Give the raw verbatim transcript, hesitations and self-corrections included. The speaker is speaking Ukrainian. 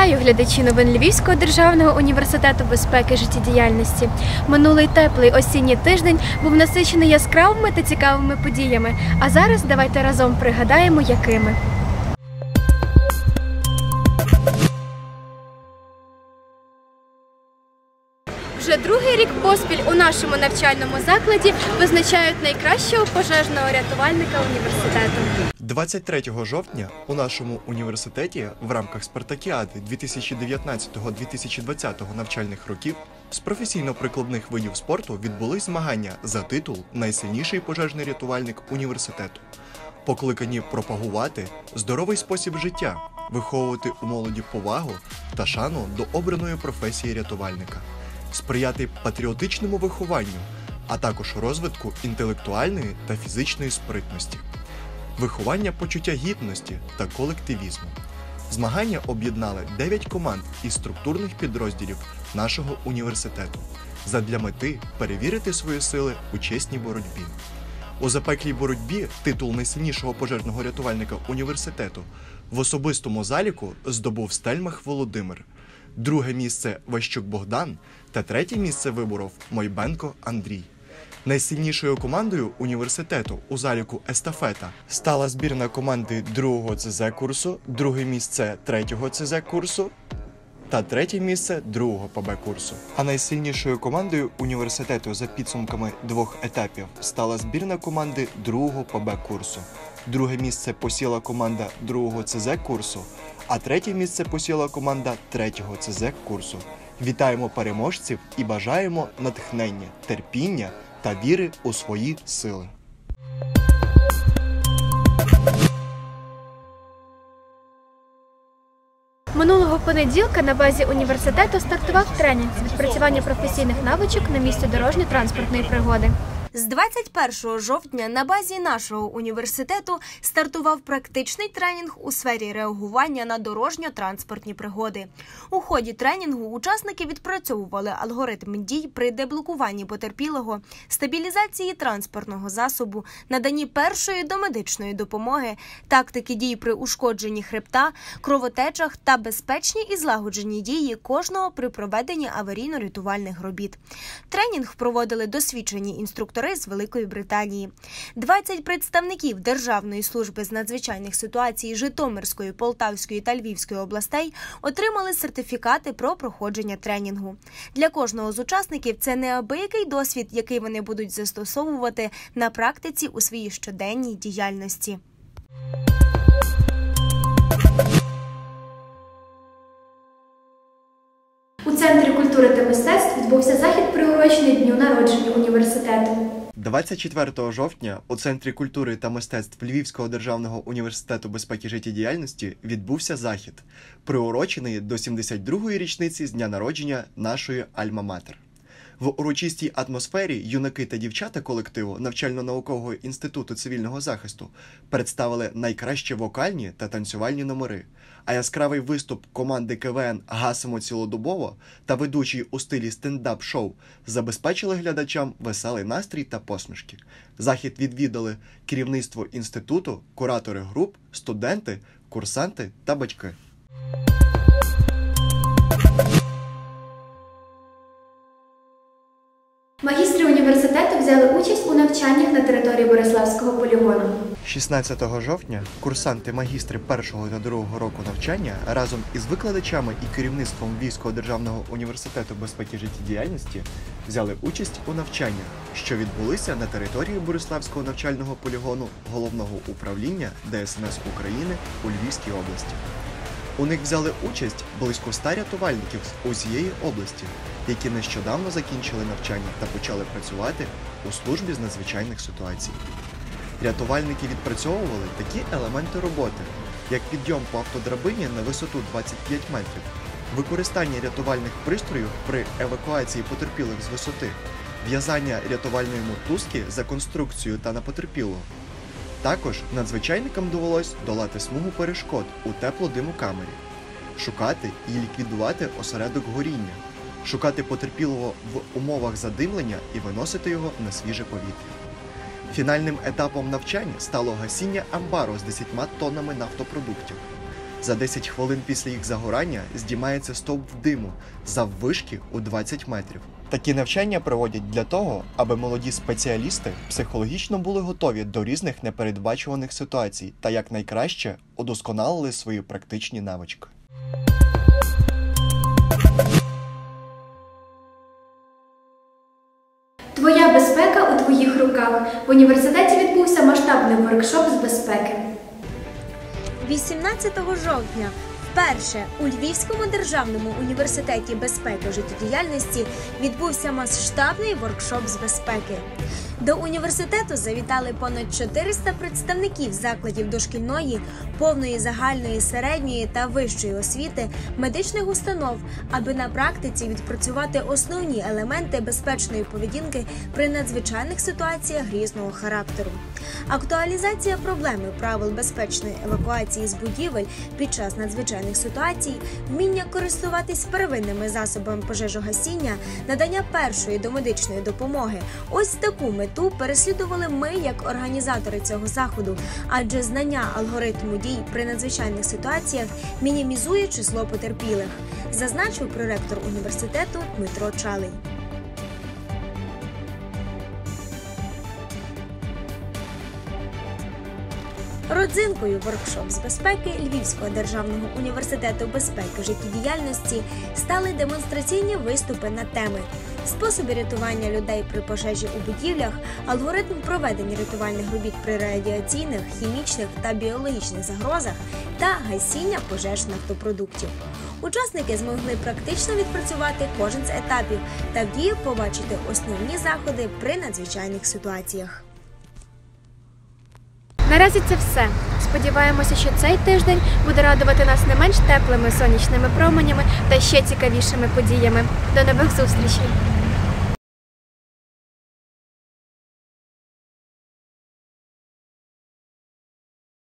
Вітаю глядачі новин Львівського державного університету безпеки життєдіяльності. Минулий теплий осінній тиждень був насичений яскравими та цікавими подіями. А зараз давайте разом пригадаємо, якими. Вже другий рік поспіль у нашому навчальному закладі визначають найкращого пожежного рятувальника університету. двадцять третього жовтня у нашому університеті в рамках Спартакіади дві тисячі дев'ятнадцятого - дві тисячі двадцятого навчальних років з професійно-прикладних видів спорту відбулись змагання за титул «Найсильніший пожежний рятувальник університету», покликані пропагувати здоровий спосіб життя, виховувати у молоді повагу та шану до обраної професії рятувальника, сприяти патріотичному вихованню, а також розвитку інтелектуальної та фізичної спритності, виховання почуття гідності та колективізму. Змагання об'єднали дев'ять команд із структурних підрозділів нашого університету задля мети перевірити свої сили у чесній боротьбі. У запеклій боротьбі титул найсильнішого пожежного рятувальника університету в особистому заліку здобув Стельмах Володимир, друге місце – Ващук Богдан та третє місце виборов Мойбенко Андрій. Найсильнішою командою університету у заліку естафета стала збірна команди другого це зет курсу, друге місце третього це зет курсу та третє місце другого пе бе курсу. А найсильнішою командою університету за підсумками двох етапів стала збірна команди другого пе бе курсу. Друге місце посіла команда другого це зет курсу, а третє місце посіла команда третього це зет курсу. Вітаємо переможців і бажаємо натхнення, терпіння та віри у свої сили. Минулого понеділка на базі університету стартував тренінг з відпрацювання професійних навичок на місці дорожньо-транспортної пригоди. З двадцять першого жовтня на базі нашого університету стартував практичний тренінг у сфері реагування на дорожньо-транспортні пригоди. У ході тренінгу учасники відпрацьовували алгоритм дій при деблокуванні потерпілого, стабілізації транспортного засобу, наданні першої домедичної допомоги, тактики дій при ушкодженні хребта, кровотечах та безпечні і злагоджені дії кожного при проведенні аварійно-рятувальних робіт. Тренінг проводили досвідчені інструктори з Великої Британії. двадцять представників Державної служби з надзвичайних ситуацій Житомирської, Полтавської та Львівської областей отримали сертифікати про проходження тренінгу. Для кожного з учасників це неабиякий досвід, який вони будуть застосовувати на практиці у своїй щоденній діяльності. У Центрі культури та мистецтв відбувся захід, приурочений дню народження університету. двадцять четвертого жовтня у Центрі культури та мистецтв Львівського державного університету безпеки життєдіяльності відбувся захід, приурочений до сімдесят другої річниці з дня народження нашої Альма-Матер. В урочистій атмосфері юнаки та дівчата колективу Навчально-наукового інституту цивільного захисту представили найкращі вокальні та танцювальні номери, а яскравий виступ команди ке ве ен «Гасимо цілодобово» та ведучий у стилі стендап-шоу забезпечили глядачам веселий настрій та посмішки. Захід відвідали керівництво інституту, куратори груп, студенти, курсанти та батьки. Магістри університету взяли участь у навчаннях на території Бориславського полігону. шістнадцятого жовтня курсанти магістри першого та другого року навчання разом із викладачами і керівництвом Львівського державного університету безпеки життєдіяльності взяли участь у навчаннях, що відбулися на території Бориславського навчального полігону Головного управління де ес ен ес України у Львівській області. У них взяли участь близько ста рятувальників з усієї області, які нещодавно закінчили навчання та почали працювати у службі з надзвичайних ситуацій. Рятувальники відпрацьовували такі елементи роботи, як підйом по автодрабині на висоту двадцять п'ять метрів, використання рятувальних пристроїв при евакуації потерпілих з висоти, в'язання рятувальної мотузки за конструкцією та на потерпілого. Також надзвичайникам довелось долати смугу перешкод у теплодимокамері, шукати і ліквідувати осередок горіння, шукати потерпілого в умовах задимлення і виносити його на свіже повітря. Фінальним етапом навчання стало гасіння амбару з десятьма тоннами нафтопродуктів. За десять хвилин після їх загорання здіймається стовп диму заввишки у двадцять метрів. Такі навчання проводять для того, аби молоді спеціалісти психологічно були готові до різних непередбачуваних ситуацій та якнайкраще удосконалили свої практичні навички. Твоя безпека у твоїх руках. В університеті відбувся масштабний воркшоп з безпеки. вісімнадцятого жовтня вперше у Львівському державному університеті безпеки життєдіяльності відбувся масштабний воркшоп з безпеки. До університету завітали понад чотириста представників закладів дошкільної, повної загальної, середньої та вищої освіти, медичних установ, аби на практиці відпрацювати основні елементи безпечної поведінки при надзвичайних ситуаціях різного характеру. Актуалізація проблеми правил безпечної евакуації з будівель під час надзвичайних ситуацій, вміння користуватись первинними засобами пожежогасіння, надання першої домедичної допомоги – ось таку мету переслідували ми як організатори цього заходу, адже знання алгоритму дій при надзвичайних ситуаціях мінімізує число потерпілих, зазначив проректор університету Дмитро Чалий. Родзинкою воркшоп з безпеки Львівського державного університету безпеки життєдіяльності стали демонстраційні виступи на теми способи рятування людей при пожежі у будівлях, алгоритм проведення рятувальних робіт при радіаційних, хімічних та біологічних загрозах та гасіння пожеж нафтопродуктів. Учасники змогли практично відпрацювати кожен з етапів та в діях побачити основні заходи при надзвичайних ситуаціях. Наразі це все. Сподіваємося, що цей тиждень буде радувати нас не менш теплими сонячними променями та ще цікавішими подіями. До нових зустрічей!